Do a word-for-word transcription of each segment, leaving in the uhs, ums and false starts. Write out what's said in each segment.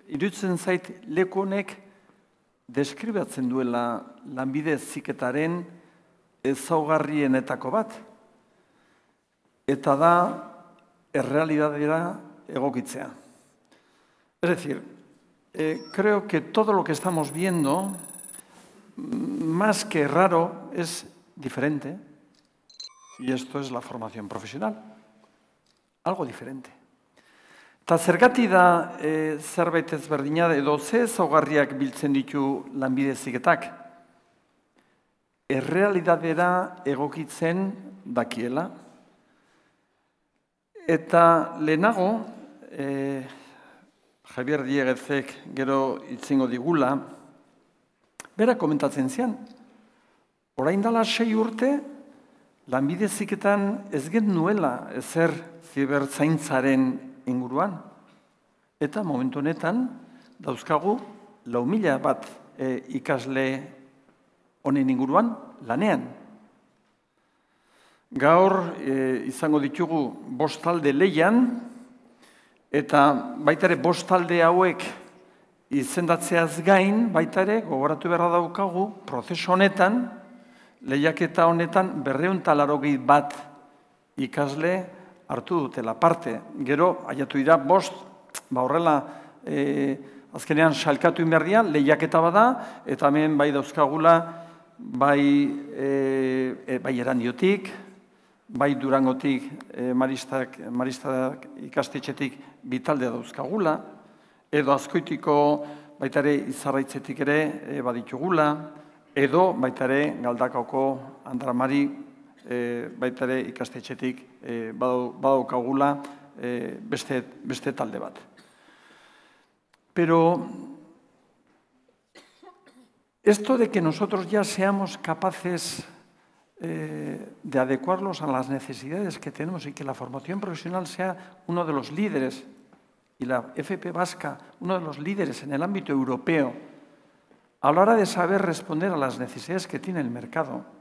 iruditzen zait leku honek deskribatzen duela lanbide heziketaren ezaugarrienetako bat, eta da errealidadera egokitzea. Es decir, eh, creo que todo lo que estamos viendo, más que raro, es diferente, y esto es la formación profesional, algo diferente. Eta zergatik da e, zerbait ezberdina edo ze ezaugarriak biltzen ditu lanbide heziketak? Errealidadera egokitzen dakiela. Eta lehenago, e, Javier Diegezek gero itzingo digula, bera komentatzen zian, orain dela sei urte, lanbide heziketan ez genuela ezer ziberzaintzaren inguruan. Eta momentu honetan dauzkagu lau mila bat e, ikasle honen inguruan lanean. Gaur e, izango ditugu bost talde lehian, eta baita ere bost talde hauek izendatzeaz gain, baita ere gogoratu beharra daukagu prozesu honetan, lehiaketa honetan berrehun eta laurogei bat ikasle hartu dutela parte. Gero, aiatu dira, bost, ba horrela, e, azkenean salkatu inberdia, lehiaketa bada, eta hemen bai dauzkagula, bai, e, bai Erandiotik, bai Durangotik, e, Maristak, Maristak ikastetxetik bitalde dauzkagula, edo Azkoitiko baita ere Izarraitzetik ere e, baditugula, edo baita ere Galdakaoko Andramari E, baita ere ikastetxetik e, badaukagula e, beste, beste talde bat. Pero esto de que nosotros ya seamos capaces eh, de adecuarlos a las necesidades que tenemos y que la formación profesional sea uno de los líderes, y la F P vasca uno de los líderes en el ámbito europeo, a la hora de saber responder a las necesidades que tiene el mercado.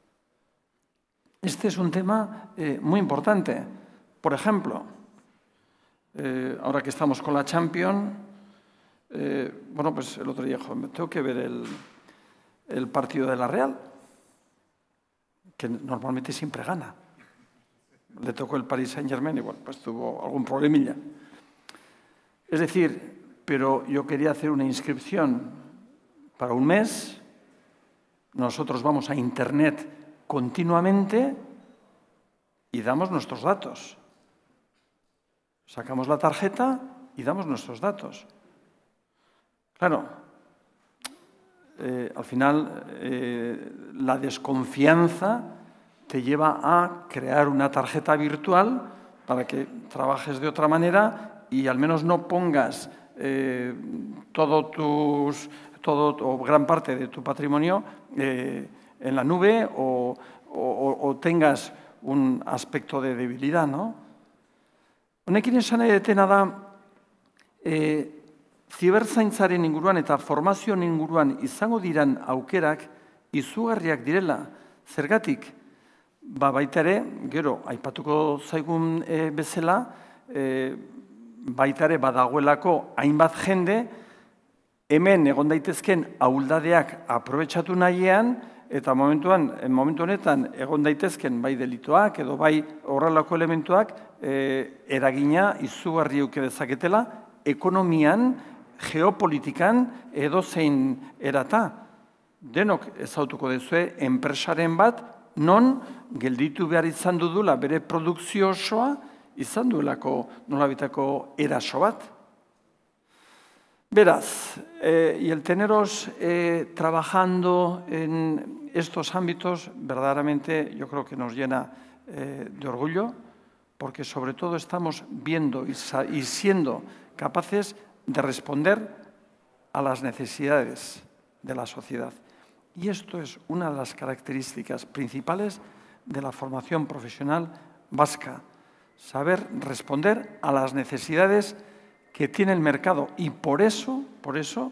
Este es un tema eh, muy importante. Por ejemplo, eh, ahora que estamos con la Champions, eh, bueno, pues el otro día, joder, me tengo que ver el, el partido de la Real, que normalmente siempre gana. Le tocó el Paris Saint-Germain y bueno, pues tuvo algún problemilla. Es decir, pero yo quería hacer una inscripción para un mes. Nosotros vamos a Internet continuamente y damos nuestros datos. Sacamos la tarjeta y damos nuestros datos. Claro, eh, al final eh, la desconfianza te lleva a crear una tarjeta virtual para que trabajes de otra manera y al menos no pongas eh, todo tus, todo, o gran parte de tu patrimonio eh, en la nube o, o, o tengas un aspecto de debilidad, ¿no? Honekin esan nahi detena da, e, ziberzaintzaren inguruan eta formazioen inguruan izango diran aukerak izugarriak direla. Zergatik, ba baita ere, gero, aipatuko zaigun e, bezala, e, baita ere badagoelako hainbat jende, hemen egon daitezken ahuldadeak aprobetxatu nahian, eta momentuan, momentu honetan egon daitezken bai delituak edo bai horrelako elementuak e, eragina izugarri eduki dezaketela ekonomian, geopolitikan edo zein erata. Denok ezautuko duzue enpresaren bat non gelditu behar izan dudula bere produkzio osoa izan duelako nolabitako eraso bat. Beraz, eh, y el teneros eh, trabajando en estos ámbitos, verdaderamente yo creo que nos llena eh, de orgullo, porque sobre todo estamos viendo y, y siendo capaces de responder a las necesidades de la sociedad. Y esto es una de las características principales de la formación profesional vasca, saber responder a las necesidades que tiene el mercado. Y por eso, por eso,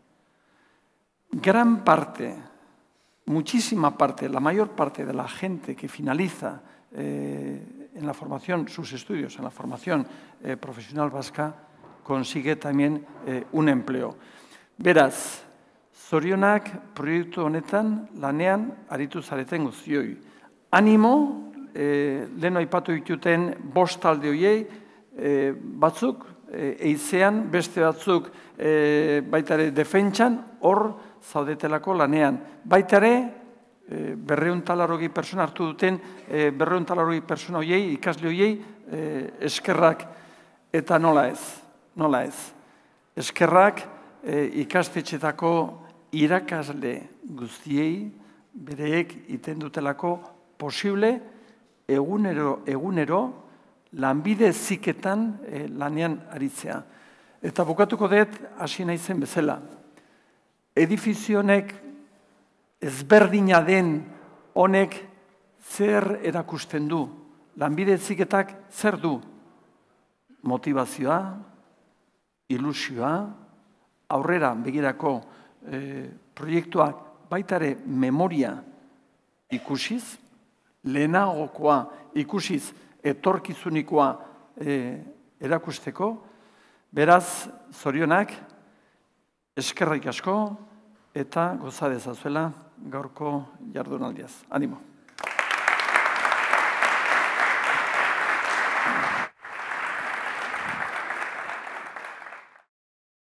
gran parte, muchísima parte, la mayor parte de la gente que finaliza eh, en la formación, sus estudios en la formación eh, profesional vasca, consigue también eh, un empleo. Beraz, zorionak proiektu honetan lanean aritu zareten guztioi. Animo, eh, lehen aipatu dituten bost talde horiei, eh, batzuk eh, eizean, beste batzuk eh, baitare defentsan, hor zaudetelako lanean. Baitare, eh, berreun talarrogi persona hartu duten, eh, berreun talarrogi persona horiei, ikasle horiei, eh, eskerrak eta nola ez, nola ez. Eskerrak eh, ikastetxetako irakasle guztiei bereek iten dutelako posible egunero, egunero lanbide ziketan eh, lanean aritzea. Eta bukatuko dut hasi naizen bezala. Edifizionek ezberdina den honek zer erakusten du? Lanbide ziketak zer du? Motivazioa, ilusioa, aurrera begirako E, proiektuak baitare memoria ikusiz, lehenagokoa ikusiz etorkizunikoa e, erakusteko, beraz, zorionak, eskerrik asko eta goza dezazuela gaurko jardunaldiaz. Animo!